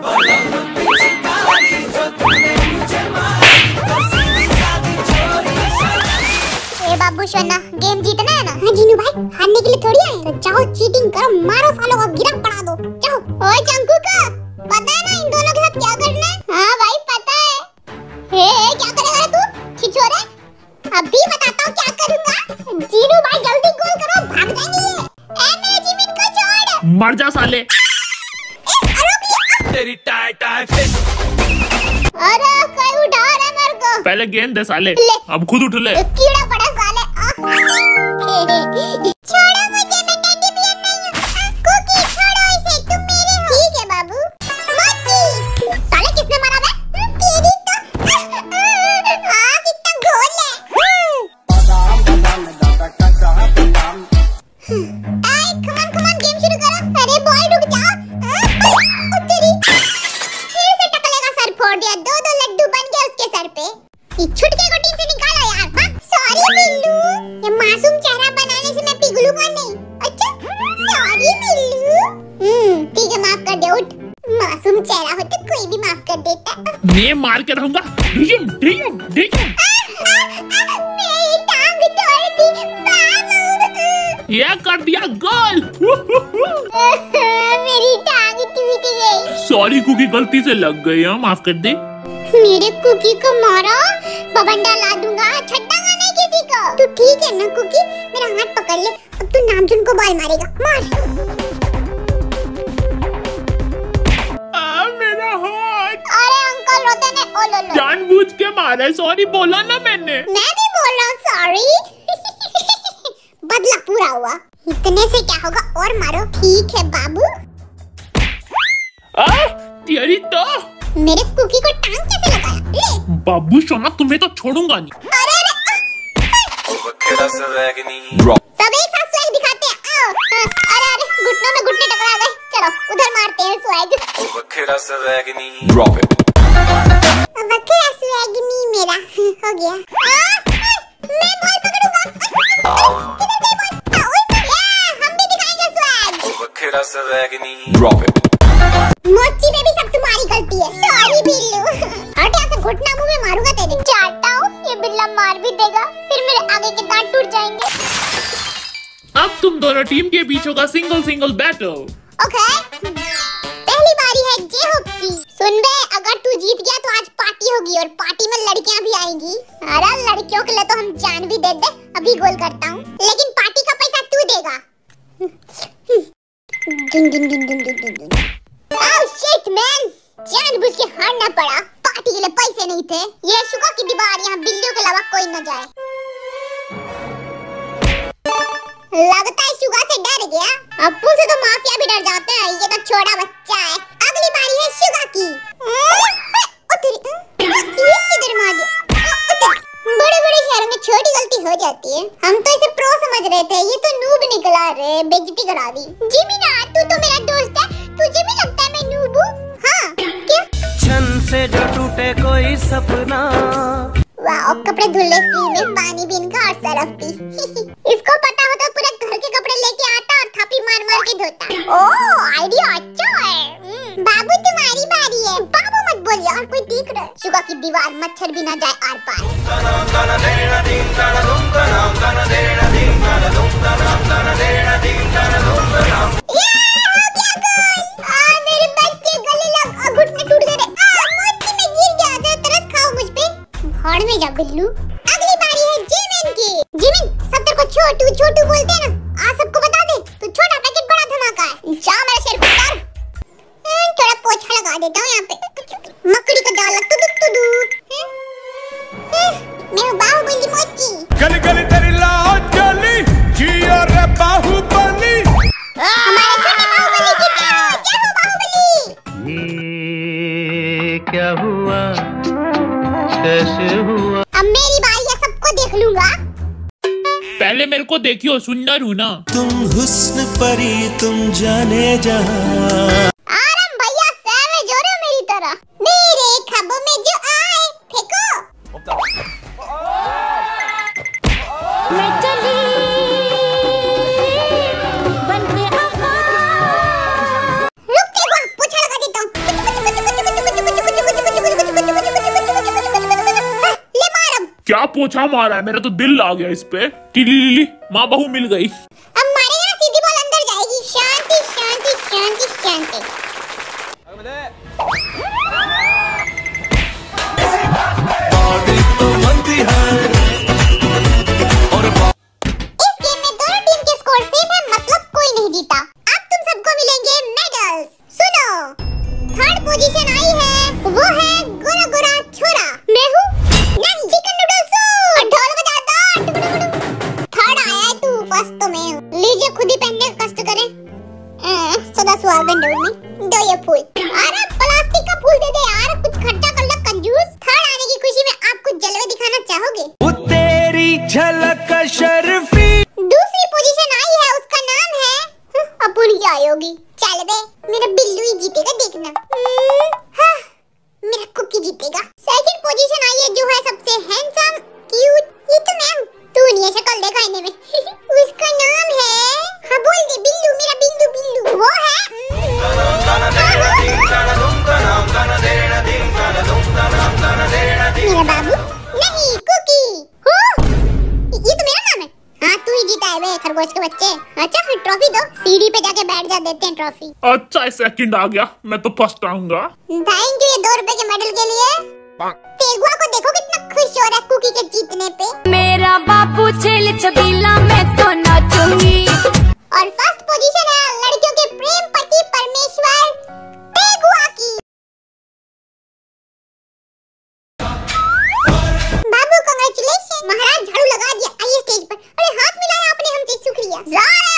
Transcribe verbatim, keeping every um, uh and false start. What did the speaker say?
बाबू सोना, गेम जीतना है ना? हाँ जीनू भाई, हारने के लिए थोड़ी आए। तो जाओ चीटिंग करो, मारो सालों को, गिरा पड़ा दो, जाओ। ओए चंकू का पता है ना इन दोनों के साथ क्या करना है? हाँ भाई पता है। हे क्या करेगा रे तू छिछोरे? अभी बताता हूँ क्या करूँगा। जीनू भाई जल्दी गोल करो, भाग जाएंगे ये। ए मेरे जिमिन को छोड़। मर जा साले। तेरी टाय टाय फिश। अरे कोई उठा रहा है मेरे को। पहले गेंद दे साले, अब खुद उठ ले। कीड़ा पड़ा साले। छोड़ो मुझे, मैं टेडी बियर नहीं हूँ। कुकी छोड़ो इसे, तुम मेरे हो। ठीक है बाबू। मोची साले किसने मारा बे? तेरी तो हाँ कितना घोल है। आई कमान कमान गेम शुरू करो। अरे बॉय रुक जा। ओ तेरी फिर से टकलेगा, सर फोड़ दिया। दो दो लड्डू बन गए उसके सर पे। ये छुटके को टीम से निकालो यार। सॉरी बिल्लू, ये मासूम चेहरा बनाने से मैं पिघलूंगा नहीं। अच्छा सॉरी बिल्लू। हम्म ठीक है, माफ कर दे। उठ, मासूम चेहरा हो तो कोई भी माफ कर देता। मैं मार के रहूंगा। डियम डियम डियम। मेरी टांग तोड़ दी बाबू। ये कर दिया गोल। मेरी टांग टूट गई। सॉरी कुकी, गलती से लग गई है, माफ कर दे। मेरे कुकी को मारो, बबंडा ला दूंगा, छट्टांगा नहीं किसी को। तू ठीक है ना कुकी? मेरा हाथ पकड़ ले, अब तू नामजुन को बॉल मारेगा। मार। आ, मेरा हाथ। अरे अंकल रोते ने। ओ लो लो। जानबूझ के मारा, सॉरी बोला ना मैंने। मैं भी बोल रहा हूँ सॉरी। बदला पूरा हुआ। इतने से क्या होगा, और मारो। ठीक है बाबू। आ, तेरी तो मेरे कुकी को टांग कैसे लगाया? ले। बाबू सोना, तुम्हें तो छोड़ूंगा नहीं। अरे सब एक साथ स्वैग दिखाते हैं। आओ। अरे अरे घुटनों में घुटने टकरा गए। चलो उधर मारते हैं स्वैग। वखेरा स्वैग नहीं मेरा हो गया। मैं बॉल पकड़ूंगा। किधर गई बॉल? हम भी दिखाएंगे स्वैग। वखेरा स्वैग नहीं। मोची में भी सब तुम्हारी गलती है। सॉरी बिल्लू। हट यहाँ से, घुटना मुंह में मारूंगा तेरे। चाटता हूँ, ये बिल्ला मार भी देगा, फिर मेरे आगे के दांत टूट जाएंगे। अब तुम दोनों टीम के बीच होगा सिंगल सिंगल बैटल। ओके, पहली बारी है जेहोप की। सुन बे, अगर तू जीत गया तो आज पार्टी होगी, और पार्टी में लड़कियां भी आएंगी। अरे लड़कियों के लिए तो हम जान भी दे दे। अभी गोल करता हूँ, लेकिन पार्टी का पैसा तू देगा। दुन दुन दुन दुन दुन दुन। Oh shit man! जानबूझ के हारना पड़ा। पार्टी के लिए पैसे नहीं थे। ये शुगा की दीवार, यहाँ बिल्लियों के अलावा कोई न जाए। लगता है शुगा से डर गया। अप्पू से तो माफिया भी डर जाते हैं। ये तो छोटा बच्चा है। अगली बारी है शुगा की। ये किधर मार दिया? बड़े बड़े शहरों में छोटी गलती हो जाती है। हम तो इसे प्रो समझ रहे थे, ये तो नूब निकला रे। बेइज्जती करा दी। जिमिना, तू तो मेरा दोस्त है, तुझे भी लगता है मैं नूब हूँ? हाँ क्या? छन से जो टूटे कोई सपना। वाह, कपड़े धुलने फ्री में, पानी भी इनका हर तरफ भी। इसको पता होता पूरे घर के कपड़े लेके आता और थापी मार मार के धोता। ओह आइडिया अच्छा है। बाबू तुम्हारी बारी है। बाबू मत बोल यार, कोई देख रहा है। शुगा की दीवार, मच्छर भी ना जाए आर पार। मेरे बच्चे गले लग घुटने टूट गए। मोची में गिर गया था, तरस खाओ मुझ पे। भाड़ में जा बिल्लू। अगली बारी है जिमिन की। जिमिन, सब तेरे को छोटू छोटू बोलते हैं ना, आज सबको बता दे तू छोटा पैकेट बड़ा धमाका है। जा मेरा शेर पुत्र। थोड़ा पोछा लगा देता हूँ यहाँ पे। मकड़ी का जाल लगता दूध तो दूध। मैं हूँ बाहुबली मोची। गली गली तेरी लाज जली, जियो रे बाहुबली। हमारे छोटे बाहुबली की क्या हो? क्या हो बाहुबली? ये क्या हुआ, कैसे हुआ? अब मेरी बारी है, सबको देख लूंगा। पहले मेरे को देखियो, सुंदर हूँ ना। तुम हुस्न परी, तुम जाने जहां। आराम भैया, सैवेज हो रहे हो मेरी तरह। मेरे ख्वाबों में जो आए, फेंको। मैं चली बन के आका। रुक तेरे को पोछा लगा देता हूँ। क्या पोछा मारा है, मेरा तो दिल आ गया इस पे। टिली माँ बहू मिल गई। अब मारेगा ना सीधी बॉल अंदर जाएगी। शांति शांति शांति शांति। इस गेम में दोनों टीम के स्कोर सेम है, मतलब कोई नहीं जीता। अब तुम सबको मिलेंगे मेडल्स। सुनो, थर्ड पोजीशन आई है, वो है गोरा गोरा छोरा। मैं हूँ नहीं चिकन नूडल्स। ढोल बजा दो। थर्ड आया है तू, फर्स्ट तो मैं हूँ। लीजिए खुद ही पहनने का कष्ट करें। सदा सुहागन रहो में दो ये फूल। अरे प्लास्टिक का फूल दे दे यार, कुछ खर्चा कर लो कंजूस। थर्ड आने की खुशी में आप कुछ जलवे दिखाना चाहोगे? वो तेरी झलक शर्फी। दूसरी पोजीशन आई है, उसका नाम है अपुन की आयोगी। चल बे, मेरा बिल्लू ही जीतेगा देखना। हाँ, मेरा कुकी जीतेगा। सेकंड पोजीशन आई है, जो है सबसे हैंडसम क्यूट, ये तो मैं हूँ। तू नहीं है शक्ल देखा इन्हें में। उसका नाम है, हाँ बोल दे, बिल्लू, मेरा बिल्लू बिल्लू। वो है मेरा बाबू नहीं कुकी। ये तो मेरा नाम है। हाँ तू ही जीता है बे खरगोश के बच्चे। अच्छा फिर ट्रॉफी दो, सीढ़ी पे जाके बैठ जा, देते हैं ट्रॉफी। अच्छा सेकंड आ गया, मैं तो फर्स्ट आऊंगा। थैंक यू ये दो रुपए के मेडल के लिए। तेगुआ को देखो कितना खुश हो रहा है कुकी के जीतने पे। मेरा बापू छेल छबीला, मैं तो नाचूंगी। और फर्स्ट पोजीशन है लड़कियों के प्रेम पति परमेश्वर तेगुआ की। बाबू कांग्रेचुलेशन, महाराज झाड़ू लगा दिया। आइए स्टेज पर। अरे हाथ मिलाया आपने हमसे, शुक्रिया। ज़रा